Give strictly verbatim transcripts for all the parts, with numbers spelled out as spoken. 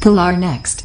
Pilar next.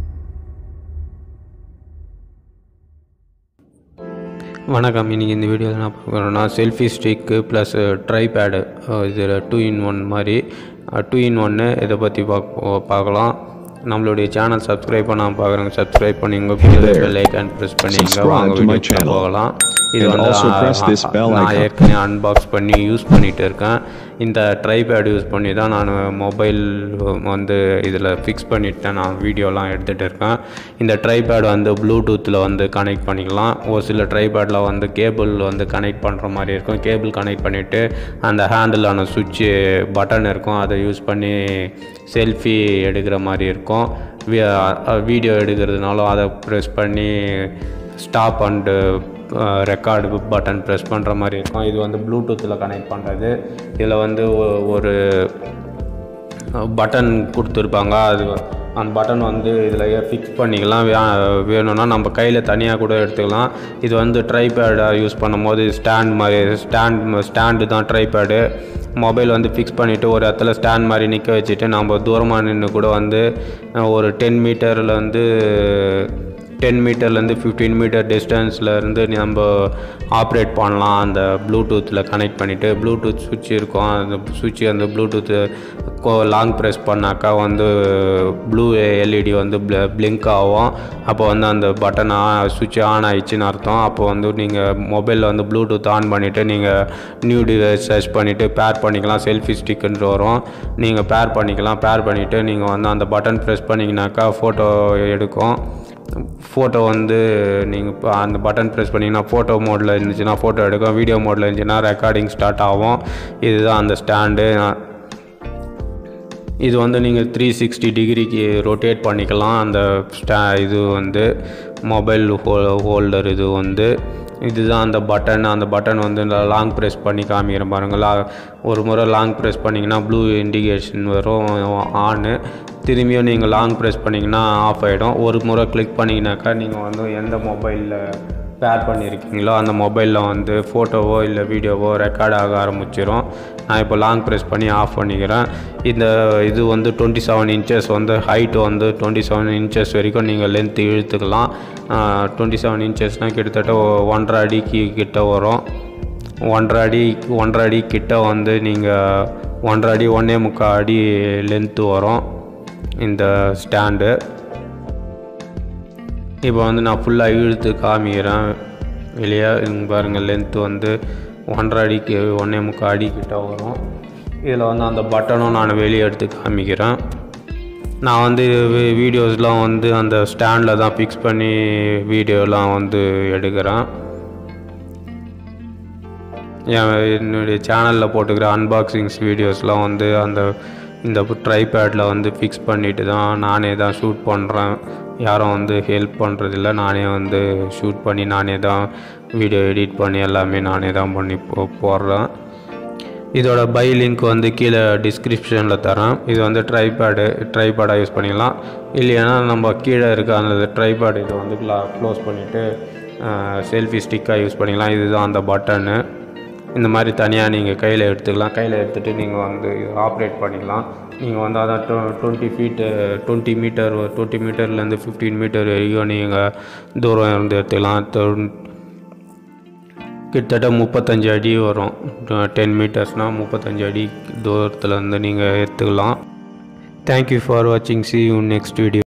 வணக்கம். இன்றைக்கி இந்த வீடியோவில் நான் பார்க்குறேன்னா செல்ஃபி ஸ்டிக்கு ப்ளஸ் ட்ரைபேடு இதில் டூ இன் ஒன் மாதிரி டூ இன் ஒன்று இதை பற்றி பார்க்க பார்க்கலாம். நம்மளுடைய சேனல் சப்ஸ்கிரைப் பண்ணாமல் பார்க்குறவங்க சப்ஸ்கிரைப் பண்ணிங்க, பெல் ஐக்கான் ப்ரெஸ் பண்ணிங்க, வாங்க வீடியோக்குள்ள போகலாம். இது வந்து நான் ஏற்கனவே அன்பாக்ஸ் பண்ணி யூஸ் பண்ணிகிட்டு இருக்கேன். இந்த ட்ரைபேட் யூஸ் பண்ணி தான் நான் மொபைல் வந்து இதில் ஃபிக்ஸ் பண்ணிவிட்டேன். நான் வீடியோலாம் எடுத்துகிட்டு இருக்கேன். இந்த ட்ரைபேட் வந்து ப்ளூடூத்தில் வந்து கனெக்ட் பண்ணிக்கலாம். ஒரு சில ட்ரைபேடில் வந்து கேபிள் வந்து கனெக்ட் பண்ணுற மாதிரி இருக்கும். கேபிள் கனெக்ட் பண்ணிவிட்டு அந்த ஹேண்டிலான சுவிட்சு பட்டன் இருக்கும், அதை யூஸ் பண்ணி செல்ஃபி எடுக்கிற மாதிரி இருக்கும். வீடியோ எடுக்கிறதுனாலும் அதை ப்ரெஸ் பண்ணி stop and record button press பண்ணுற மாதிரி இருக்கும். இது வந்து ப்ளூடூத்தில் கனெக்ட் பண்ணுறது. இதில் வந்து ஒரு பட்டன் கொடுத்துருப்பாங்க. அது அந்த பட்டன் வந்து இதில் ஃபிக்ஸ் பண்ணிக்கலாம். வே வேணும்னா நம்ம கையில் தனியாக கூட எடுத்துக்கலாம். இது வந்து ட்ரைபேடாக யூஸ் பண்ணும் போது ஸ்டாண்ட் மாதிரி ஸ்டாண்ட் ஸ்டாண்டு தான் ட்ரைபேடு. மொபைல் வந்து ஃபிக்ஸ் பண்ணிவிட்டு ஒரு இடத்துல ஸ்டாண்ட் மாதிரி நிற்க வச்சுட்டு நம்ம தூரமாக நின்று கூட வந்து ஒரு டென் மீட்டரில் வந்து டென் மீட்டர்லேருந்து ஃபிஃப்டீன் மீட்டர் டிஸ்டன்ஸில் இருந்து நம்ம ஆப்ரேட் பண்ணலாம். அந்த ப்ளூடூத்தில் கனெக்ட் பண்ணிவிட்டு ப்ளூடூத் சுவிட்ச் இருக்கும். அந்த சுவிட்சு அந்த ப்ளூடூத்து லாங் ப்ரெஸ் பண்ணாக்கா வந்து ப்ளூ எல்இடி வந்து பிளிங்க் ஆகும். அப்போ வந்து அந்த பட்டன் சுவிட்ச் ஆன் ஆகிடுச்சின்னு அர்த்தம். அப்போ வந்து நீங்கள் மொபைலில் வந்து ப்ளூடூத் ஆன் பண்ணிவிட்டு நீங்கள் நியூ டிவைஸ் சர்ச் பண்ணிவிட்டு பேர் பண்ணிக்கலாம். செல்ஃபி ஸ்டிக்குன்னு வரும், நீங்கள் பேர் பண்ணிக்கலாம். பேர் பண்ணிவிட்டு நீங்கள் வந்து அந்த பட்டன் ப்ரெஸ் பண்ணிங்கனாக்கா ஃபோட்டோ எடுக்கும். ஃபோட்டோ வந்து நீங்கள் இப்போ அந்த பட்டன் ப்ரெஸ் பண்ணிங்கன்னா ஃபோட்டோ மோடில் இருந்துச்சுன்னா ஃபோட்டோ எடுக்கும், வீடியோ மோடில் இருந்துச்சுன்னா ரெக்கார்டிங் ஸ்டார்ட் ஆகும். இதுதான் அந்த ஸ்டாண்டு. இது வந்து நீங்கள் த்ரீ சிக்ஸ்டி டிகிரிக்கு ரொட்டேட் பண்ணிக்கலாம். அந்த ஸ்டா இது வந்து மொபைல் ஹோ ஹோல்டர் இது வந்து இதுதான் அந்த பட்டன். அந்த பட்டன் வந்து லாங் ப்ரெஸ் பண்ணி காமிக்கிறேன் பாருங்களா. ஒரு முறை லாங் ப்ரெஸ் பண்ணிங்கன்னா ப்ளூ இண்டிகேஷன் வரும் ஆனு. திரும்பியும் நீங்கள் லாங் ப்ரெஸ் பண்ணிங்கன்னா ஆஃப் ஆகிடும். ஒரு முறை கிளிக் பண்ணிங்கனாக்கா நீங்கள் வந்து எந்த மொபைலில் பேர் பண்ணியிருக்கீங்களோ அந்த மொபைலில் வந்து ஃபோட்டோவோ இல்லை வீடியோவோ ரெக்கார்ட் ஆக ஆரம்பிச்சிடும். நான் இப்போ லாங் ப்ரெஸ் பண்ணி ஆஃப் பண்ணிக்கிறேன். இந்த இது வந்து டுவெண்ட்டி செவன் இன்ச்சஸ் வந்து ஹைட்டு வந்து டுவெண்ட்டி செவன் இன்ச்சஸ் வரைக்கும் நீங்கள் லென்த் இழுத்துக்கலாம். டுவெண்ட்டி செவன் இன்ச்சஸ்னால் கிட்டத்தட்ட ஒன்றரை அடிக்கு கிட்ட வரும். ஒன்றரை அடி ஒன்றரை அடி கிட்ட வந்து நீங்கள் ஒன்றரை அடி ஒன்றே முக்கால் அடி லென்த்து வரும் இந்த ஸ்டாண்டு. இப்போ வந்து நான் ஃபுல்லாக இழுத்து காமிக்கிறேன் வெளியே. இங்கே பாருங்கள், லென்த்து வந்து ஒன்றரை அடிக்கு ஒன்றே முக்கால் அடி கிட்ட வரும். இதில் வந்து அந்த பட்டனும் நான் வெளியே எடுத்து காமிக்கிறேன். நான் வந்து வீடியோஸ்லாம் வந்து அந்த ஸ்டாண்டில் தான் ஃபிக்ஸ் பண்ணி வீடியோலாம் வந்து எடுக்கிறேன். என் என்னுடைய சேனலில் போட்டுக்கிற அன்பாக்சிங்ஸ் வீடியோஸ்லாம் வந்து அந்த இந்த ட்ரைபேடில் வந்து ஃபிக்ஸ் பண்ணிவிட்டு தான் நானே தான் ஷூட் பண்ணுறேன். யாரும் வந்து ஹெல்ப் பண்ணுறதில்ல. நானே வந்து ஷூட் பண்ணி நானே தான் வீடியோ எடிட் பண்ணி எல்லாமே நானே தான் பண்ணி போ போடுறேன். இதோட பை லிங்க் வந்து கீழே டிஸ்கிரிப்ஷனில் தரேன். இது வந்து ட்ரைபேடு ட்ரைபேடாக யூஸ் பண்ணிக்கலாம். இல்லைன்னா நம்ம கீழே இருக்க அந்த ட்ரைபேடு இதை வந்து க்ளோஸ் பண்ணிவிட்டு செல்ஃபி ஸ்டிக்காக யூஸ் பண்ணிக்கலாம். இதுதான் அந்த பட்டனு. இந்த மாதிரி தனியாக நீங்கள் கையில் எடுத்துக்கலாம். கையில் எடுத்துகிட்டு நீங்கள் வந்து ஆப்ரேட் பண்ணிக்கலாம். நீங்கள் வந்து அதான் டொ twenty feet twenty meter twenty மீட்டர்லேருந்து ஃபிஃப்டீன் மீட்டர் வரைக்கும் நீங்கள் தூரம் இருந்து எடுத்துக்கலாம். கிட்டத்தட்ட முப்பத்தஞ்சு அடி வரும். டென் மீட்டர்ஸ்னால் முப்பத்தஞ்சு அடி தூரத்தில் வந்து நீங்கள் எடுத்துக்கலாம். தேங்க்யூ ஃபார் வாட்சிங். See you next video.